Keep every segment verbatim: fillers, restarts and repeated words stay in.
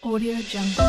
Audio Jungle.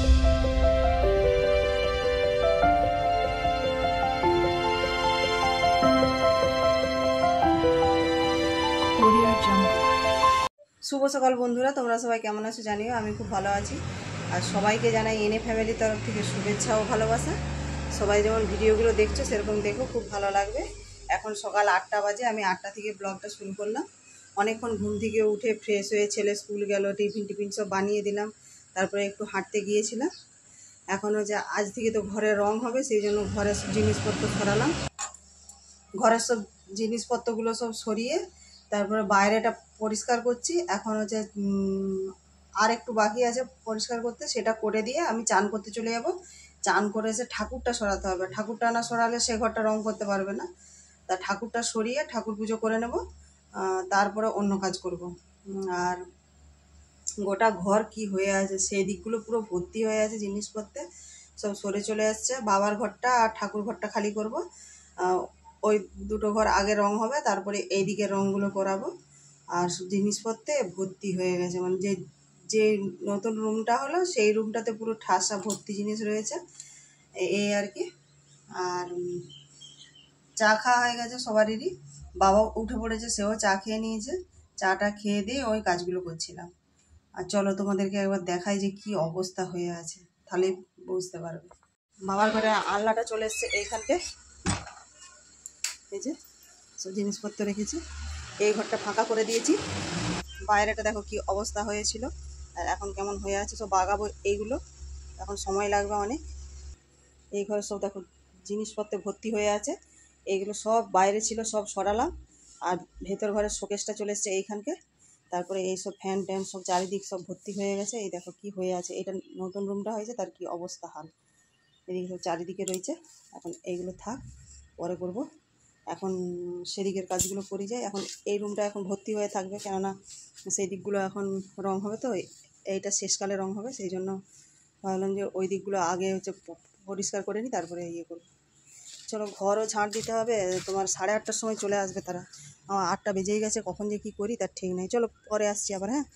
শুভ সকাল বন্ধুরা, তোমরা সবাই কেমন আছো জানিও। আমি খুব ভালো আছি। আর সবাইকে জানাই এনএ ফ্যামিলির তরফ থেকে শুভেচ্ছা ও ভালোবাসা। সবাই যেমন ভিডিওগুলো দেখছো সেরকম দেখো, খুব ভালো লাগবে। এখন সকাল আটটা বাজে, আমি আটটা থেকে ব্লগটা শুরু করলাম। অনেকক্ষণ ঘুম থেকে উঠে ফ্রেশ হয়ে ছেলে স্কুল গেল, টিফিন টিফিন সব বানিয়ে দিলাম, তারপরে একটু হাঁটতে গিয়েছিলাম। এখনও যে আজ থেকে তো ঘরে রং হবে, সেই জন্য ঘরের জিনিসপত্র সরালাম। ঘরের সব জিনিসপত্রগুলো সব সরিয়ে তারপরে বাইরেটা পরিষ্কার করছি। এখন হচ্ছে আর একটু বাকি আছে পরিষ্কার করতে, সেটা করে দিয়ে আমি চান করতে চলে যাব। চান করে এসে ঠাকুরটা সরাতে হবে। ঠাকুরটা না সরালে সে ঘরটা রং করতে পারবে না। তা ঠাকুরটা সরিয়ে ঠাকুর পুজো করে নেব, তারপরে অন্য কাজ করব। আর গোটা ঘর কি হয়ে আছে, সেই দিকগুলো পুরো ভর্তি হয়ে আছে জিনিসপত্রে, সব সরে চলে আসছে। বাবার ঘরটা আর ঠাকুর ঘরটা খালি করব। ওই দুটো ঘর আগে রং হবে, তারপরে এই দিকে রঙগুলো করাবো। আর জিনিসপত্রে ভর্তি হয়ে গেছে, মানে যে যে নতুন রুমটা হলো সেই রুমটাতে পুরো ঠাসা ভর্তি জিনিস রয়েছে, এই আর কি। আর চা খাওয়া হয়ে গেছে সবারই। বাবা উঠে পড়েছে, সেও চা খেয়ে নিয়েছে। চাটা খেয়ে দিয়ে ওই কাজগুলো করছিলাম। আর চলো তোমাদেরকে একবার দেখাই যে কি অবস্থা হয়ে আছে, তাহলে বুঝতে পারবে। বাবার ঘরে আলনাটা চলে এসছে এইখানকে, এই যে সব জিনিসপত্র রেখেছি। এই ঘরটা ফাঁকা করে দিয়েছি। বাইরেটা দেখো কি অবস্থা হয়েছিল, আর এখন কেমন হয়ে আছে। সব বাগাবো এইগুলো, এখন সময় লাগবে অনেক। এই ঘরে সব দেখো জিনিসপত্রে ভর্তি হয়ে আছে। এইগুলো সব বাইরে ছিল, সব সরালাম। আর ভেতর ঘরের শোকেসটা চলে এসছে এইখানকে। তারপরে এই সব ফ্যান ট্যান সব চারিদিক সব ভর্তি হয়ে গেছে। এই দেখো কি হয়ে আছে, এটা নতুন রুমটা হয়েছে, তার কি অবস্থা হাল। এদিকে সব চারিদিকে রয়েছে। এখন এইগুলো থাক, পরে করব। এখন সেদিকের কাজগুলো করি যায়। এখন এই রুমটা এখন ভর্তি হয়ে থাকবে, কেননা সেই দিকগুলো এখন রং হবে। তো এইটা শেষকালে রং হবে, সেই জন্য ভাবলাম যে ওই দিকগুলো আগে হচ্ছে পরিষ্কার করে নিই, তারপরে ইয়ে করব। চলো, ঘরও ঝাঁট দিতে হবে। তোমার সাড়ে আটটার সময় চলে আসবে তারা। আমার আটটা বেজেই গেছে, কখন যে কী করি তার ঠিক নেই। চলো পরে আসছি আবার। হ্যাঁ,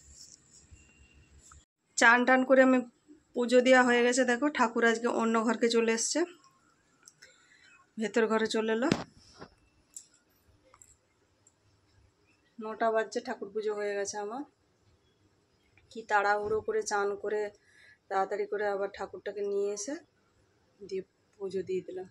চান টান করে আমি পুজো দেওয়া হয়ে গেছে। দেখো ঠাকুর আজকে অন্য ঘরকে চলে এসছে, ভেতর ঘরে চলে এলো। নটা বাজছে, ঠাকুর পুজো হয়ে গেছে আমার। কি তাড়াহুড়ো করে চান করে তাড়াতাড়ি করে আবার ঠাকুরটাকে নিয়ে এসে দিয়ে পুজো দিয়ে দিলাম।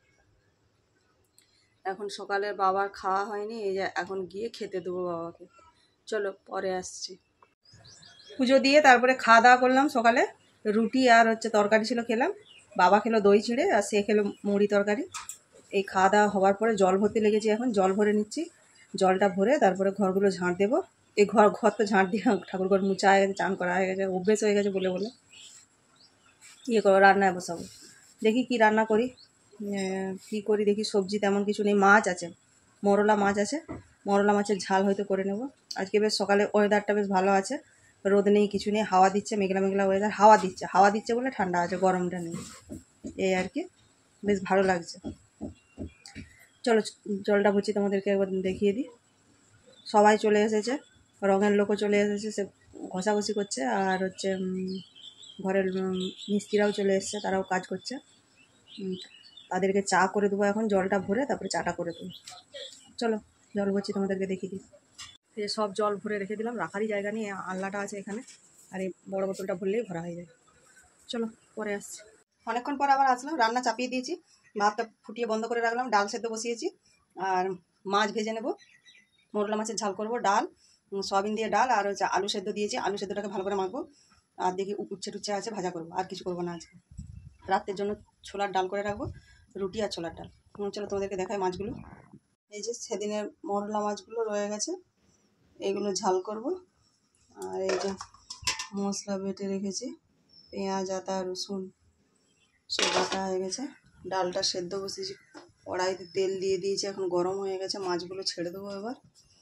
এখন সকালে বাবার খাওয়া হয়নি, এই যে এখন গিয়ে খেতে দেবো বাবাকে। চলো পরে আসছি। পুজো দিয়ে তারপরে খাওয়া দাওয়া করলাম। সকালে রুটি আর হচ্ছে তরকারি ছিল, খেলাম। বাবা খেলো দই চিড়ে, আর সে খেলো মুড়ি তরকারি। এই খাওয়া দাওয়া হওয়ার পরে জল ভরতে লেগেছি, এখন জল ভরে নিচ্ছি। জলটা ভরে তারপরে ঘরগুলো ঝাঁট দেবো। এই ঘর ঘর তো ঝাঁট দিয়ে ঠাকুর ঘর মুছা হয়ে গেছে, চান করা হয়ে গেছে, অভ্যেস হয়ে গেছে বলে বলে ইয়ে করো। রান্নায় বসাবো, দেখি কি রান্না করি, কি করি দেখি। সবজি তেমন কিছু নেই, মাছ আছে, মরলা মাছ আছে। মরলা মাছের ঝাল হয়তো করে নেব আজকে। বেশ সকালে ওয়েদারটা বেশ ভালো আছে, রোদ নেই কিছু নেই, হাওয়া দিচ্ছে, মেঘলা মেঘলা ওয়েদার। হাওয়া দিচ্ছে হাওয়া দিচ্ছে বলে ঠান্ডা আছে, গরমটা নেই, এই আর কি। বেশ ভালো লাগছে। চলো জলটা ভরছি, তোমাদেরকে একবার দেখিয়ে দিই। সবাই চলে এসেছে, রঙের লোকও চলে এসেছে, সে ঘষাঘষি করছে। আর হচ্ছে ঘরের মিস্ত্রিরাও চলে এসেছে, তারাও কাজ করছে। তাদেরকে চা করে দেবো এখন, জলটা ভরে তারপরে চাটা করে দেবো। চলো জল ভরছি, তোমাদেরকে দেখিয়ে দিই। এই সব জল ভরে রেখে দিলাম, রাখারই জায়গা নিয়ে আলনাটা আছে এখানে, আর এই বড়ো বোতলটা ভরলেই ভরা হয়ে যায়। চলো পরে আসছি। অনেকক্ষণ পর আবার আসলাম, রান্না চাপিয়ে দিয়েছি, ভাতটা ফুটিয়ে বন্ধ করে রাখলাম, ডাল সেদ্ধ বসিয়েছি। আর মাছ ভেজে নেব, মোরলা মাছের ঝাল করব। ডাল, সয়াবিন দিয়ে ডাল, আর হচ্ছে আলু সেদ্ধ দিয়েছি, আলু সেদ্ধটাকে ভালো করে মাখবো। আর দেখি উচ্ছে টুচ্ছে আছে, ভাজা করবো, আর কিছু করবো না আজকে। রাতের জন্য ছোলার ডাল করে রাখবো, রুটি আর ছোলার ডাল। চলো তোমাদেরকে দেখাই মাছগুলো। এই যে সেদিনের মোরলা মাছগুলো রয়ে গেছে, এইগুলো ঝাল করব। আর এই যে মশলা বেটে রেখেছি, পেঁয়াজ আদা রসুন সব বাটা হয়ে গেছে। ডালটা সেদ্ধ বসিয়েছি, কড়াইতে তেল দিয়ে দিয়েছি, এখন গরম হয়ে গেছে। মাছগুলো ছেড়ে দেবো এবার।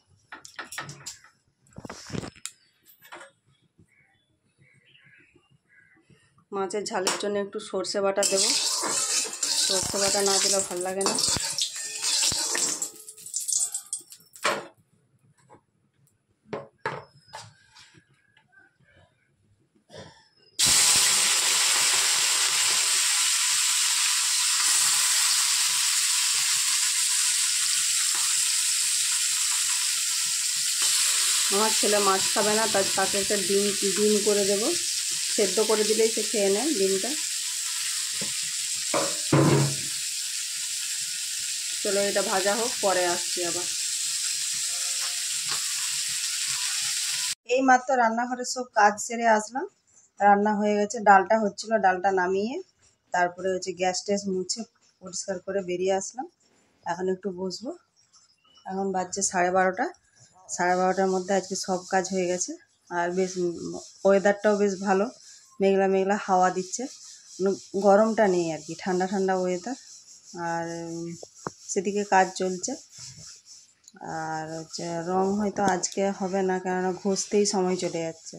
মাছের ঝালের জন্য একটু সর্ষে বাটা দেবো, সর্ষে বাটা না দিলে ভালো লাগে না। আমার ছেলে মাছ খাবে না, তার তাকে একটা ডিম ডিম করে দেবো, সেদ্ধ করে দিলেই সে খেয়ে নেয় ডিমটা। চলো এটা ভাজা হোক, পরে আসছি আবার। এই মাত্র রান্নাঘরের সব কাজ সেরে আসলাম, রান্না হয়ে গেছে, ডালটা হচ্ছিল, ডালটা নামিয়ে তারপরে হচ্ছে গ্যাস ট্যাস মুছে পরিষ্কার করে বেরিয়ে আসলাম। এখন একটু বসবো। এখন বাজছে সাড়ে বারোটা, সাড়ে বারোটার মধ্যে আজকে সব কাজ হয়ে গেছে। আর বেশ ওয়েদারটাও বেশ ভালো, মেঘলা মেঘলা হাওয়া দিচ্ছে, গরমটা নেই আর কি, ঠান্ডা ঠান্ডা ওয়েদার। আর সেদিকে কাজ চলছে। আর হচ্ছে রং হয়তো আজকে হবে না, কেননা ঘষতেই সময় চলে যাচ্ছে,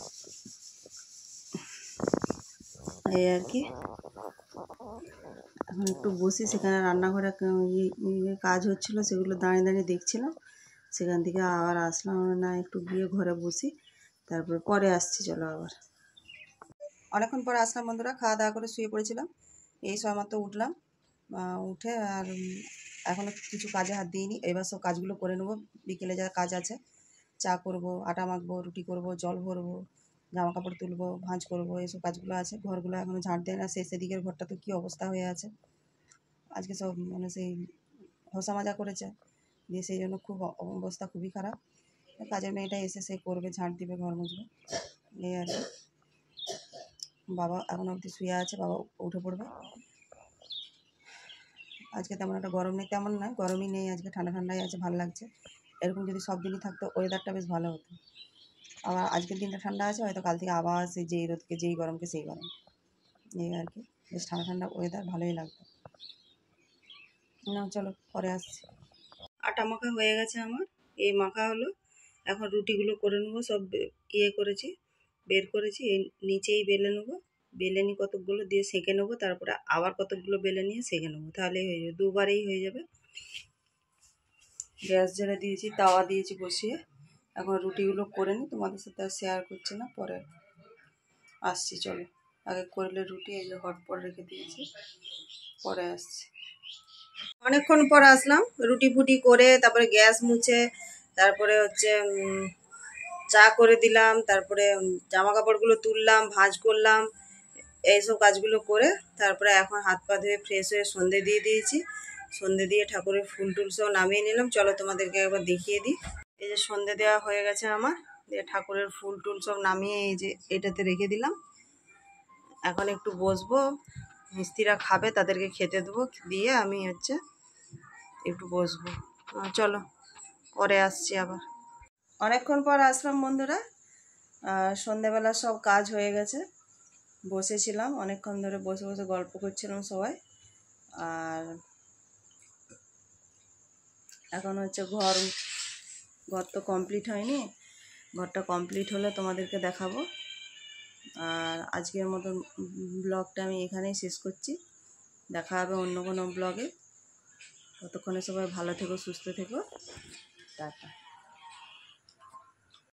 এই আর কি। এখন একটু বসি, সেখানে রান্নাঘরে কাজ হচ্ছিলো, সেগুলো দাঁড়িয়ে দাঁড়িয়ে দেখছিলাম, সেখান থেকে আবার আসলাম না, একটু গিয়ে ঘরে বসি, তারপরে পরে আসছি। চলো আবার। অনেকক্ষণ পরে আসলাম বন্ধুরা, খাওয়া দাওয়া করে শুয়ে পড়েছিলাম, এই সময় মাত্র উঠলাম। উঠে আর এখনও কিছু কাজে হাত দিইনি, এবার সব কাজগুলো করে নেবো। বিকেলে যা কাজ আছে, চা করব, আটা মাখবো, রুটি করব, জল ভরবো, জামা কাপড় তুলবো, ভাঁজ করবো, এইসব কাজগুলো আছে। ঘরগুলো এখনও ঝাঁট দেয় না, সেই সেদিকের ঘরটা তো কী অবস্থা হয়ে আছে, আজকে সব মানে সেই ঘষা মাজা করেছে, দিয়ে সেই জন্য খুব অবস্থা খুবই খারাপ। কাজের মেয়েটা এসে সে করবে, ঝাঁট দিবে, ঘর মুছবে, এই আর কি। বাবা এখন অবধি শুয়ে আছে, বাবা উঠে পড়বে। আজকে তেমন একটা গরম নেই, তেমন নয় গরমই নেই আজকে, ঠান্ডা ঠান্ডাই আছে, ভালো লাগছে। এরকম যদি সব দিনই থাকতো ওয়েদারটা বেশ ভালো হতো। আবার আজকের দিনটা ঠান্ডা আছে, হয়তো কাল থেকে আবার সেই যেই রোদকে যেই গরমকে সেই গরম, এই আর কি। বেশ ঠান্ডা ঠান্ডা ওয়েদার, ভালোই লাগতো। না চলো পরে আসছি। আটা মাখা হয়ে গেছে আমার, এই মাখা হলো। এখন রুটিগুলো করে নেবো, সব ইয়ে করেছি, বের করেছি, এই নিচেই বেলে নেবো, বেলে নিয়ে কতকগুলো দিয়ে সেঁকে নেবো, তারপরে আবার কতকগুলো বেলে নিয়ে সেঁকে নেবো, তাহলেই হয়ে যাবে, দুবারেই হয়ে যাবে। গ্যাস জ্বালা দিয়েছি, তাওয়া দিয়েছি বসিয়ে, এখন রুটিগুলো করে নিই, তোমাদের সাথে আর শেয়ার করছি না, পরে আসছি। চলো আগে করলে রুটি, এই যে হটপট রেখে দিয়েছি, পরে আসছি। অনেকক্ষণ পর আসলাম, রুটি ফুটি করে তারপরে গ্যাস মুছে, তারপরে হচ্ছে চা করে দিলাম, তারপরে জামা কাপড়গুলো তুললাম, ভাঁজ করলাম, এইসব কাজগুলো করে তারপরে এখন হাত পা ধুয়ে ফ্রেশ হয়ে সন্ধে দিয়ে দিয়েছি। সন্ধে দিয়ে ঠাকুরের ফুল টুল সব নামিয়ে নিলাম। চলো তোমাদেরকে একবার দেখিয়ে দিই। এই যে সন্ধে দেওয়া হয়ে গেছে আমার, দিয়ে ঠাকুরের ফুল টুল সব নামিয়ে এই যে এটাতে রেখে দিলাম। এখন একটু বসবো, মিস্ত্রিরা খাবে, তাদেরকে খেতে দেবো, দিয়ে আমি হচ্ছে একটু বসবো। চলো পরে আসছি আবার। অনেকক্ষণ পর আসলাম বন্ধুরা, সন্ধেবেলা সব কাজ হয়ে গেছে, বসেছিলাম অনেকক্ষণ ধরে, বসে বসে গল্প করছিলাম সবাই। আর এখন হচ্ছে ঘর ঘর তো কমপ্লিট হয়নি, ঘরটা কমপ্লিট হলে তোমাদেরকে দেখাবো। আর আজকের মতন ব্লগটা আমি এখানেই শেষ করছি, দেখা হবে অন্য কোনো ব্লগে। ততক্ষণে সবাই ভালো থেকো, সুস্থ থেকো, টাটা।